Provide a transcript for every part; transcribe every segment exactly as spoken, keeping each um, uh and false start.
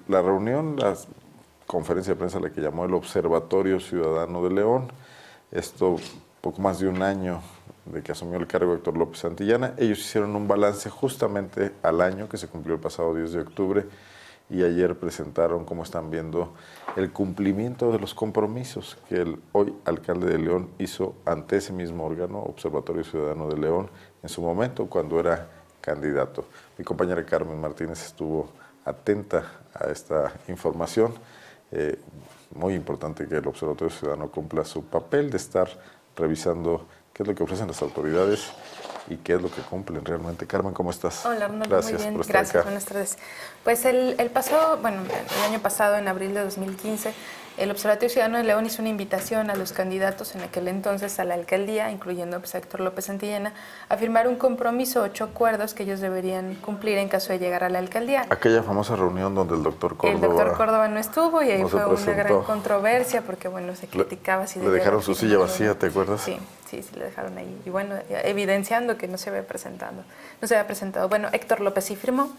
la reunión, la conferencia de prensa a la que llamó el Observatorio Ciudadano de León, esto poco más de un año de que asumió el cargo Héctor López Santillana, ellos hicieron un balance justamente al año que se cumplió el pasado diez de octubre y ayer presentaron cómo están viendo el cumplimiento de los compromisos que el hoy alcalde de León hizo ante ese mismo órgano, Observatorio Ciudadano de León, en su momento cuando era candidato. Mi compañera Carmen Martínez estuvo atenta a esta información. Eh, muy importante que el Observatorio Ciudadano cumpla su papel de estar revisando qué es lo que ofrecen las autoridades y qué es lo que cumplen realmente. Carmen, ¿cómo estás? Hola, Arnoldo, gracias muy bien, por estar gracias, acá. buenas tardes. Pues el, el pasado, bueno, el año pasado, en abril de dos mil quince, el Observatorio Ciudadano de León hizo una invitación a los candidatos en aquel entonces a la alcaldía, incluyendo pues, a Héctor López Santillana, a firmar un compromiso, ocho acuerdos que ellos deberían cumplir en caso de llegar a la alcaldía. Aquella famosa reunión donde el doctor Córdoba... El doctor Córdoba no estuvo y ahí no fue una gran controversia porque, bueno, se criticaba si... Le dejaron su silla vacía, ¿te acuerdas? Sí, sí, sí, le dejaron ahí. Y bueno, evidenciando que no se había presentado. No se había presentado. Bueno, Héctor López sí firmó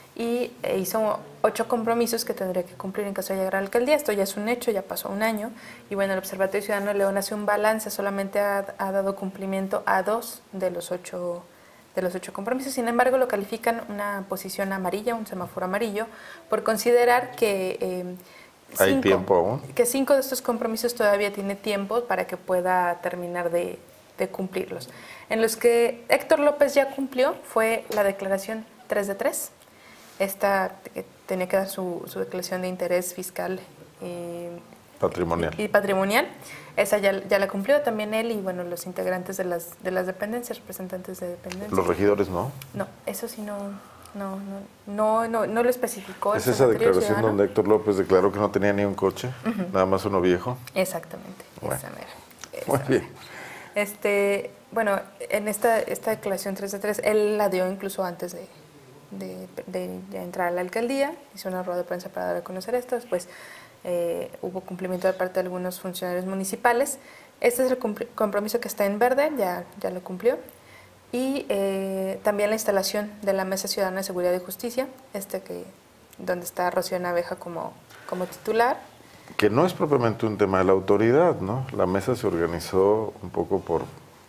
y hizo ocho compromisos que tendría que cumplir en caso de llegar a la alcaldía. Esto ya es un hecho, ya pasó un año. Y bueno, el Observatorio Ciudadano de León hace un balance, solamente ha, ha dado cumplimiento a dos de los ocho de los ocho compromisos. Sin embargo, lo califican una posición amarilla, un semáforo amarillo, por considerar que... Eh, ¿Hay cinco, tiempo aún? Que cinco de estos compromisos todavía tiene tiempo para que pueda terminar de, de cumplirlos. En los que Héctor López ya cumplió fue la declaración tres de tres. Esta que tenía que dar su, su declaración de interés fiscal y patrimonial. Y, y patrimonial. Esa ya, ya la cumplió también él y bueno, los integrantes de las, de las dependencias, representantes de dependencias. ¿Los regidores no? No, eso sí no, no, no, no, no, no lo especificó. ¿Es esa declaración ciudadano? Donde Héctor López declaró que no tenía ni un coche, uh-huh. nada más uno viejo? Exactamente, bueno. esa mera. Esa Muy bien. Mera. Este, bueno, en esta, esta declaración tres de tres, él la dio incluso antes de, de, de, de entrar a la alcaldía, hizo una rueda de prensa para dar a conocer esto, después eh, hubo cumplimiento de parte de algunos funcionarios municipales. Este es el compromiso que está en verde, ya, ya lo cumplió. Y eh, también la instalación de la Mesa Ciudadana de Seguridad y Justicia, este que, donde está Rocío Naveja como, como titular. Que no es propiamente un tema de la autoridad, ¿no? La mesa se organizó un poco por,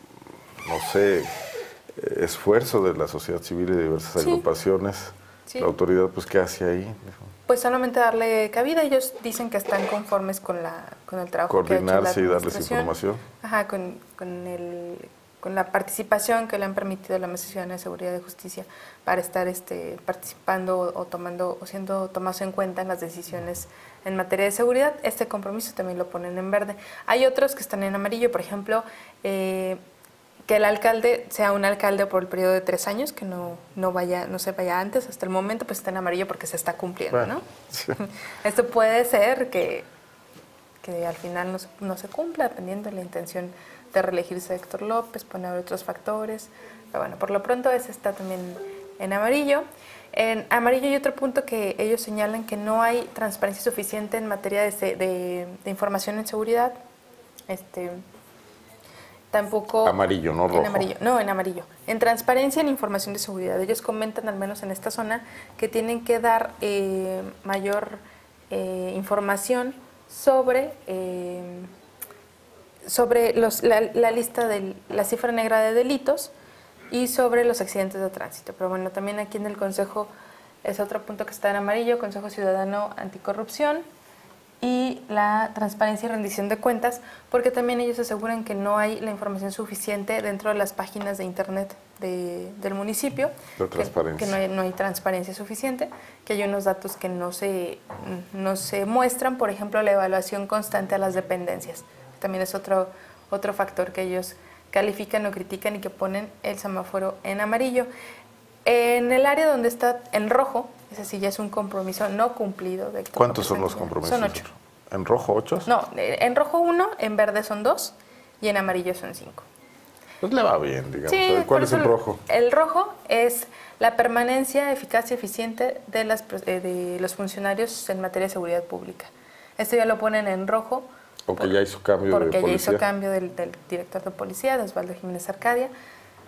no sé, esfuerzo de la sociedad civil y de diversas sí. agrupaciones. Sí. La autoridad, pues, ¿qué hace ahí? Pues solamente darle cabida. Ellos dicen que están conformes con, la, con el trabajo Coordinarse que ha hecho la y darles información. Ajá, con, con el... con la participación que le han permitido la Mesa Ciudadana de Seguridad y Justicia para estar este, participando o tomando o siendo tomados en cuenta en las decisiones en materia de seguridad. Este compromiso también lo ponen en verde. Hay otros que están en amarillo, por ejemplo, eh, que el alcalde sea un alcalde por el periodo de tres años, que no, no, vaya, no se vaya antes. Hasta el momento pues está en amarillo porque se está cumpliendo, bueno, ¿no? Sí. Esto puede ser que, que al final no se, no se cumpla, dependiendo de la intención de reelegirse a Héctor López, poner otros factores. Pero bueno, por lo pronto ese está también en amarillo. En amarillo hay otro punto que ellos señalan que no hay transparencia suficiente en materia de, de, de información en seguridad. Este, tampoco... Amarillo, no rojo. En amarillo, no, en amarillo. En transparencia en información de seguridad. Ellos comentan, al menos en esta zona, que tienen que dar eh, mayor eh, información sobre... Eh, sobre los, la, la lista de la cifra negra de delitos y sobre los accidentes de tránsito. Pero bueno, también aquí en el Consejo es otro punto que está en amarillo, Consejo Ciudadano Anticorrupción y la transparencia y rendición de cuentas, porque también ellos aseguran que no hay la información suficiente dentro de las páginas de internet de, del municipio, la transparencia. Que, que no, hay, no hay transparencia suficiente, que hay unos datos que no se, no se muestran, por ejemplo, la evaluación constante a las dependencias. También es otro, otro factor que ellos califican o critican y que ponen el semáforo en amarillo. En el área donde está en rojo, ese sí ya es un compromiso no cumplido. De ¿Cuántos son los compromisos? Son ocho. ¿En rojo ocho? No, en rojo uno, en verde son dos y en amarillo son cinco. Pues le va bien, digamos. Sí, ¿Cuál es el rojo? El rojo es la permanencia eficaz y eficiente de, las, de los funcionarios en materia de seguridad pública. Esto ya lo ponen en rojo. Porque ya hizo cambio de Porque policía. ya hizo cambio del, del director de policía, de Osvaldo Jiménez Arcadia.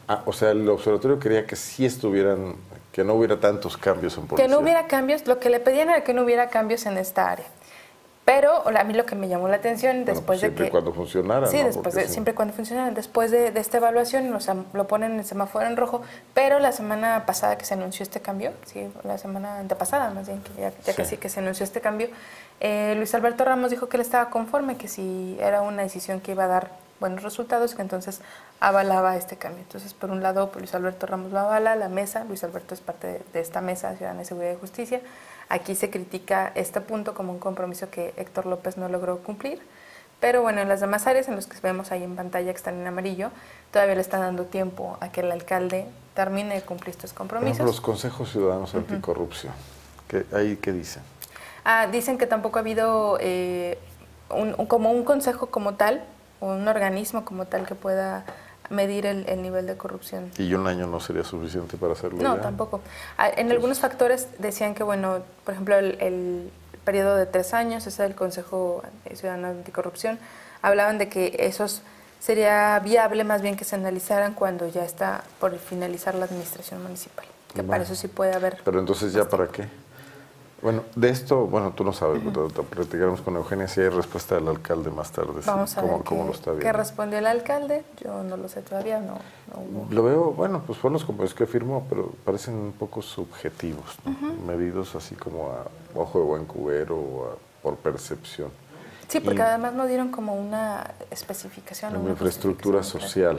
Ah, o sea, el observatorio quería que sí estuvieran, que no hubiera tantos cambios en policía. Que no hubiera cambios, lo que le pedían era que no hubiera cambios en esta área. Pero a mí lo que me llamó la atención Bueno, después pues de siempre que... y cuando funcionara, Sí, ¿no? después de, sí. siempre y cuando funcionara. Después de, de esta evaluación lo, lo ponen en el semáforo en rojo, pero la semana pasada que se anunció este cambio, sí, la semana antepasada más bien, que ya, ya Sí. casi que se anunció este cambio, eh, Luis Alberto Ramos dijo que él estaba conforme, que si era una decisión que iba a dar buenos resultados, que entonces avalaba este cambio. Entonces, por un lado, pues, Luis Alberto Ramos lo avala, la mesa, Luis Alberto es parte de, de esta mesa Ciudadana de Seguridad y Justicia. Aquí se critica este punto como un compromiso que Héctor López no logró cumplir, pero bueno, en las demás áreas en las que vemos ahí en pantalla que están en amarillo, todavía le están dando tiempo a que el alcalde termine de cumplir estos compromisos. Por ejemplo, los consejos ciudadanos anticorrupción, ¿qué, ahí qué dicen? Ah, dicen que tampoco ha habido eh, un, un, como un consejo como tal, o un organismo como tal que pueda medir el, el nivel de corrupción. ¿Y un año no sería suficiente para hacerlo? No, ya? tampoco. En Entonces, algunos factores decían que, bueno, por ejemplo, el, el periodo de tres años, ese del Consejo Ciudadano Anticorrupción, hablaban de que esos sería viable más bien que se analizaran cuando ya está por finalizar la administración municipal, que bueno, para eso sí puede haber. Pero entonces, ¿ya para qué? Bueno, de esto, bueno, tú no sabes, uh-huh. platicaremos con Eugenia si hay respuesta del alcalde más tarde. Vamos sí, a ver cómo, qué, cómo lo está viendo. ¿Qué respondió el alcalde? Yo no lo sé todavía, no, no hubo. Lo veo, bueno, pues fueron los compromisos que firmó, pero parecen un poco subjetivos, ¿no? Uh-huh. Medidos así como a ojo de buen cubero o a, por percepción. Sí, porque y, además no dieron como una especificación. En una infraestructura social,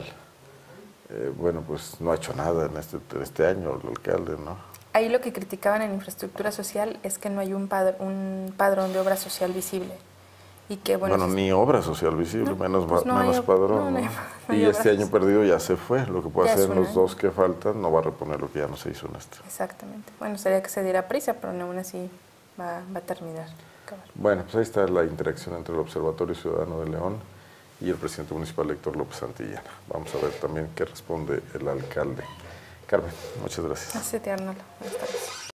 eh, bueno, pues no ha hecho nada en este, en este año el alcalde, ¿no? Ahí lo que criticaban en infraestructura social es que no hay un, padr un padrón de obra social visible. Y que, bueno, bueno, ni obra social visible, no, menos, pues no menos hay, padrón. No, no hay, no y este año perdido ya se fue. Lo que puede hacer en los año. dos que faltan no va a reponer lo que ya no se hizo en este. Exactamente. Bueno, sería que se diera prisa, pero aún así va, va a terminar. Acabar. Bueno, pues ahí está la interacción entre el Observatorio Ciudadano de León y el presidente municipal Héctor López Santillana. Vamos a ver también qué responde el alcalde. Carmen, muchas gracias. Gracias, Arnoldo.